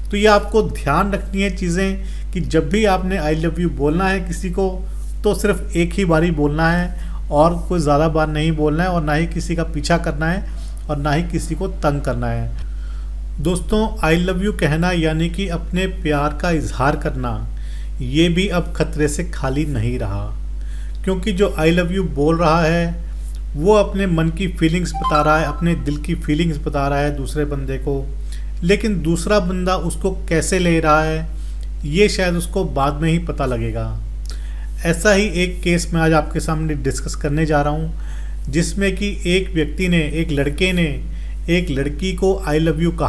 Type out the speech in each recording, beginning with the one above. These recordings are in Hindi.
तो ये आपको ध्यान रखनी है चीज़ें कि जब भी आपने आई लव यू बोलना है किसी को तो सिर्फ एक ही बारी बोलना है और कोई ज़्यादा बार नहीं बोलना है, और ना ही किसी का पीछा करना है और ना ही किसी को तंग करना है। दोस्तों, आई लव यू कहना यानी कि अपने प्यार का इजहार करना, ये भी अब खतरे से खाली नहीं रहा, क्योंकि जो आई लव यू बोल रहा है वो अपने मन की फीलिंग्स बता रहा है, अपने दिल की फीलिंग्स बता रहा है दूसरे बंदे को, लेकिन दूसरा बंदा उसको कैसे ले रहा है ये शायद उसको बाद में ही पता लगेगा। ऐसा ही एक केस मैं आज आपके सामने डिस्कस करने जा रहा हूँ, जिसमें कि एक व्यक्ति ने, एक लड़के ने एक लड़की को आई लव यू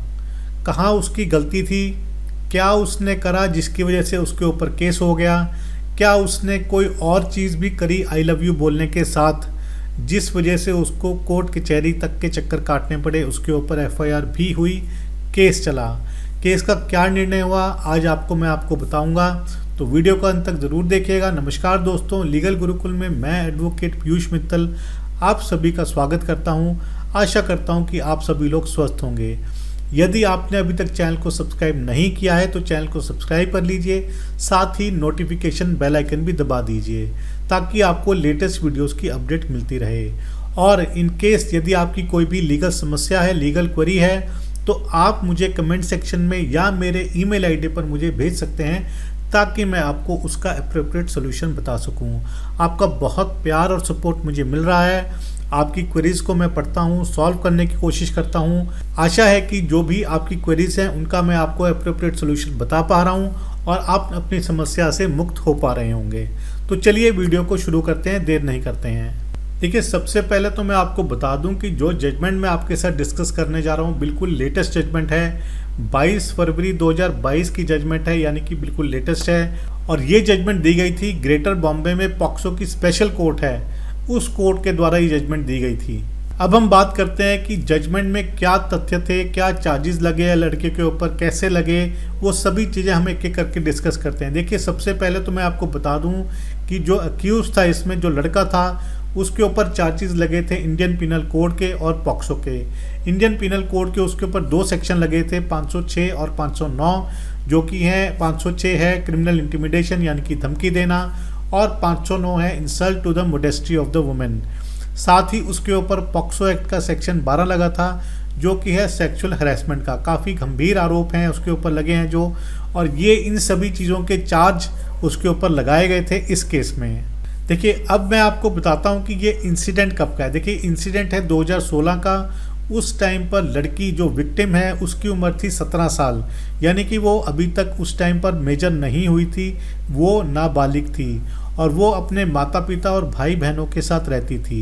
कहा उसकी गलती थी, क्या उसने करा जिसकी वजह से उसके ऊपर केस हो गया, क्या उसने कोई और चीज़ भी करी आई लव यू बोलने के साथ जिस वजह से उसको कोर्ट कचहरी तक के चक्कर काटने पड़े, उसके ऊपर एफआईआर भी हुई, केस चला। केस का क्या निर्णय हुआ आज मैं आपको बताऊंगा, तो वीडियो का अंत तक ज़रूर देखिएगा। नमस्कार दोस्तों, लीगल गुरुकुल में मैं एडवोकेट पीयूष मित्तल आप सभी का स्वागत करता हूं। आशा करता हूं कि आप सभी लोग स्वस्थ होंगे। यदि आपने अभी तक चैनल को सब्सक्राइब नहीं किया है तो चैनल को सब्सक्राइब कर लीजिए, साथ ही नोटिफिकेशन बेल आइकन भी दबा दीजिए ताकि आपको लेटेस्ट वीडियोस की अपडेट मिलती रहे। और इन केस यदि आपकी कोई भी लीगल समस्या है, लीगल क्वेरी है, तो आप मुझे कमेंट सेक्शन में या मेरे ईमेल आईडी पर मुझे भेज सकते हैं ताकि मैं आपको उसका एप्रोप्रिएट सोल्यूशन बता सकूं। आपका बहुत प्यार और सपोर्ट मुझे मिल रहा है। आपकी क्वेरीज को मैं पढ़ता हूं, सॉल्व करने की कोशिश करता हूं। आशा है कि जो भी आपकी क्वेरीज हैं उनका मैं आपको एप्रोप्रिएट सोल्यूशन बता पा रहा हूं और आप अपनी समस्या से मुक्त हो पा रहे होंगे। तो चलिए वीडियो को शुरू करते हैं, देर नहीं करते हैं। देखिए, सबसे पहले तो मैं आपको बता दूं कि जो जजमेंट मैं आपके साथ डिस्कस करने जा रहा हूं बिल्कुल लेटेस्ट जजमेंट है। 22 फरवरी 2022 की जजमेंट है, यानी कि बिल्कुल लेटेस्ट है। और ये जजमेंट दी गई थी ग्रेटर बॉम्बे में पॉक्सो की स्पेशल कोर्ट है, उस कोर्ट के द्वारा ये जजमेंट दी गई थी। अब हम बात करते हैं कि जजमेंट में क्या तथ्य थे, क्या चार्जेस लगे लड़के के ऊपर, कैसे लगे, वो सभी चीज़ें हम एक एक करके डिस्कस करते हैं। देखिए, सबसे पहले तो मैं आपको बता दूं कि जो अक्यूज था, इसमें जो लड़का था उसके ऊपर चार्जेस लगे थे इंडियन पिनल कोड के और पॉक्सो के। इंडियन पिनल कोड के उसके ऊपर 2 सेक्शन लगे थे, 506 और 509, जो कि है 506 है क्रिमिनल इंटिमिडेशन यानी कि धमकी देना, और 509 है insult to the modesty of the women. साथ ही उसके ऊपर पॉक्सो एक्ट का सेक्शन 12 लगा था, जो कि है सेक्सुअल हरेसमेंट का। काफ़ी गंभीर आरोप हैं उसके ऊपर लगे हैं जो, और ये इन सभी चीज़ों के चार्ज उसके ऊपर लगाए गए थे इस केस में। देखिए, अब मैं आपको बताता हूँ कि ये इंसिडेंट कब का है। देखिए, इंसिडेंट है 2016 का। उस टाइम पर लड़की जो विक्टिम है उसकी उम्र थी 17 साल, यानी कि वो अभी तक उस टाइम पर मेजर नहीं हुई थी, वो नाबालिग थी और वो अपने माता पिता और भाई बहनों के साथ रहती थी।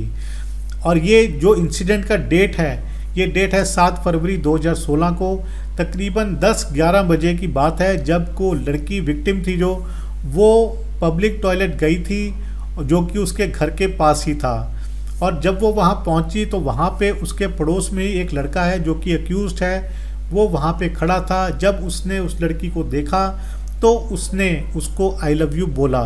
और ये जो इंसिडेंट का डेट है, ये डेट है 7 फरवरी 2016 को, तकरीबन 10-11 बजे की बात है, जब को लड़की विक्टिम थी जो, वो पब्लिक टॉयलेट गई थी जो कि उसके घर के पास ही था। और जब वो वहाँ पहुँची तो वहाँ पे उसके पड़ोस में ही एक लड़का है जो कि अक्यूज्ड है, वो वहाँ पे खड़ा था। जब उसने उस लड़की को देखा तो उसने उसको आई लव यू बोला।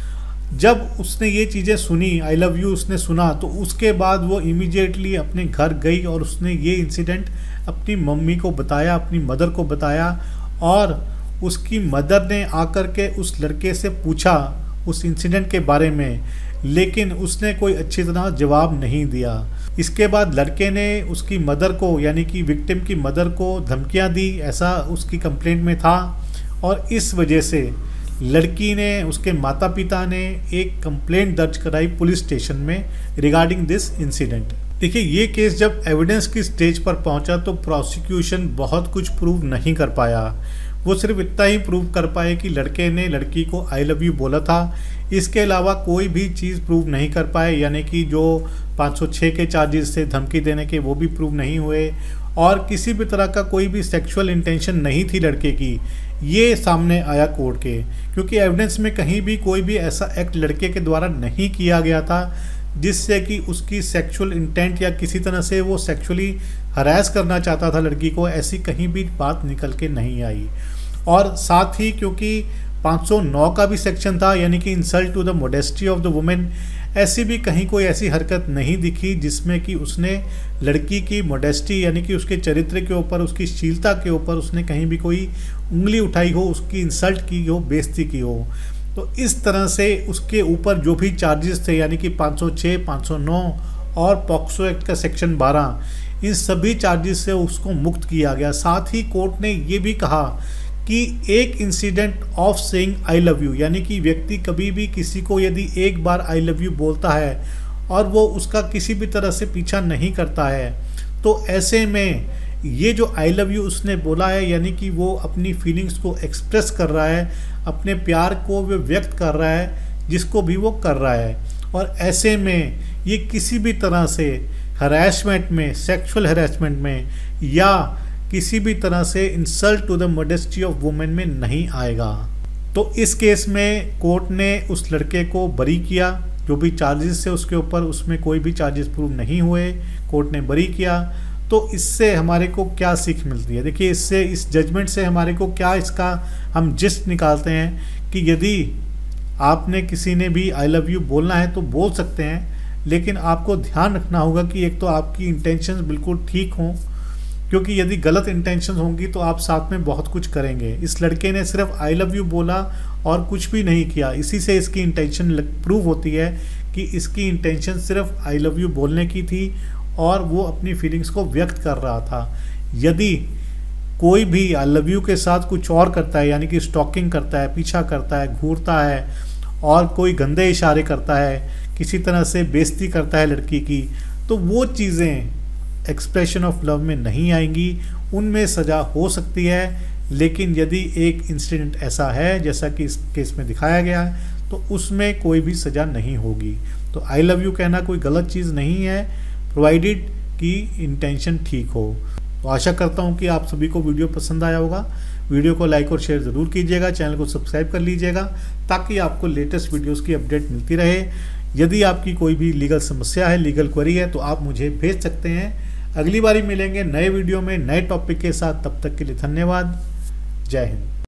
जब उसने ये चीज़ें सुनी, आई लव यू उसने सुना, तो उसके बाद वो इमीडिएटली अपने घर गई और उसने ये इंसिडेंट अपनी मम्मी को बताया, अपनी मदर को बताया। और उसकी मदर ने आकर के उस लड़के से पूछा उस इंसिडेंट के बारे में, लेकिन उसने कोई अच्छी तरह जवाब नहीं दिया। इसके बाद लड़के ने उसकी मदर को, यानी कि विक्टिम की मदर को धमकियां दी, ऐसा उसकी कंप्लेंट में था। और इस वजह से लड़की ने, उसके माता पिता ने एक कंप्लेंट दर्ज कराई पुलिस स्टेशन में रिगार्डिंग दिस इंसिडेंट। देखिए, ये केस जब एविडेंस की स्टेज पर पहुंचा तो प्रोसिक्यूशन बहुत कुछ प्रूव नहीं कर पाया। वो सिर्फ इतना ही प्रूव कर पाए कि लड़के ने लड़की को आई लव यू बोला था। इसके अलावा कोई भी चीज़ प्रूव नहीं कर पाए, यानी कि जो 506 के चार्जेस से धमकी देने के वो भी प्रूव नहीं हुए, और किसी भी तरह का कोई भी सेक्सुअल इंटेंशन नहीं थी लड़के की, ये सामने आया कोर्ट के। क्योंकि एविडेंस में कहीं भी कोई भी ऐसा एक्ट लड़के के द्वारा नहीं किया गया था जिससे कि उसकी सेक्सुअल इंटेंट या किसी तरह से वो सेक्सुअली हरास करना चाहता था लड़की को, ऐसी कहीं भी बात निकल के नहीं आई। और साथ ही क्योंकि 509 का भी सेक्शन था, यानी कि insult to the modesty of the women. ऐसी भी कहीं कोई ऐसी हरकत नहीं दिखी जिसमें कि उसने लड़की की मोडेस्टी यानी कि उसके चरित्र के ऊपर, उसकी शीलता के ऊपर उसने कहीं भी कोई उंगली उठाई हो, उसकी इंसल्ट की हो, बेइज्जती की हो। तो इस तरह से उसके ऊपर जो भी चार्जेस थे यानी कि 506, 509 और पॉक्सो एक्ट का सेक्शन 12, इन सभी चार्जेस से उसको मुक्त किया गया। साथ ही कोर्ट ने ये भी कहा कि एक incident of saying I love you, यानी कि व्यक्ति कभी भी किसी को यदि एक बार आई लव यू बोलता है और वो उसका किसी भी तरह से पीछा नहीं करता है, तो ऐसे में ये जो आई लव यू उसने बोला है यानी कि वो अपनी फीलिंग्स को एक्सप्रेस कर रहा है, अपने प्यार को वो व्यक्त कर रहा है जिसको भी वो कर रहा है। और ऐसे में ये किसी भी तरह से हरासमेंट में, सेक्सुअल हरासमेंट में या किसी भी तरह से insult to the modesty of women में नहीं आएगा। तो इस केस में कोर्ट ने उस लड़के को बरी किया, जो भी चार्जेस थे उसके ऊपर, उसमें कोई भी चार्जेस प्रूव नहीं हुए, कोर्ट ने बरी किया। तो इससे हमारे को क्या सीख मिलती है? देखिए, इससे, इस जजमेंट से हमारे को क्या इसका हम जिस्ट निकालते हैं कि यदि आपने किसी ने भी आई लव यू बोलना है तो बोल सकते हैं, लेकिन आपको ध्यान रखना होगा कि एक तो आपकी इंटेंशंस बिल्कुल ठीक हों, क्योंकि यदि गलत इंटेंशंस होंगी तो आप साथ में बहुत कुछ करेंगे। इस लड़के ने सिर्फ आई लव यू बोला और कुछ भी नहीं किया, इसी से इसकी इंटेंशन प्रूव होती है कि इसकी इंटेंशन सिर्फ आई लव यू बोलने की थी और वो अपनी फीलिंग्स को व्यक्त कर रहा था। यदि कोई भी आई लव यू के साथ कुछ और करता है, यानी कि स्टॉकिंग करता है, पीछा करता है, घूरता है और कोई गंदे इशारे करता है, किसी तरह से बेइज्जती करता है लड़की की, तो वो चीज़ें एक्सप्रेशन ऑफ लव में नहीं आएंगी, उनमें सज़ा हो सकती है। लेकिन यदि एक इंसिडेंट ऐसा है जैसा कि इस केस में दिखाया गया है, तो उसमें कोई भी सज़ा नहीं होगी। तो आई लव यू कहना कोई गलत चीज़ नहीं है, प्रोवाइडेड कि इंटेंशन ठीक हो। तो आशा करता हूँ कि आप सभी को वीडियो पसंद आया होगा। वीडियो को लाइक और शेयर ज़रूर कीजिएगा, चैनल को सब्सक्राइब कर लीजिएगा ताकि आपको लेटेस्ट वीडियोस की अपडेट मिलती रहे। यदि आपकी कोई भी लीगल समस्या है, लीगल क्वेरी है, तो आप मुझे भेज सकते हैं। अगली बारी मिलेंगे नए वीडियो में नए टॉपिक के साथ, तब तक के लिए धन्यवाद। जय हिंद।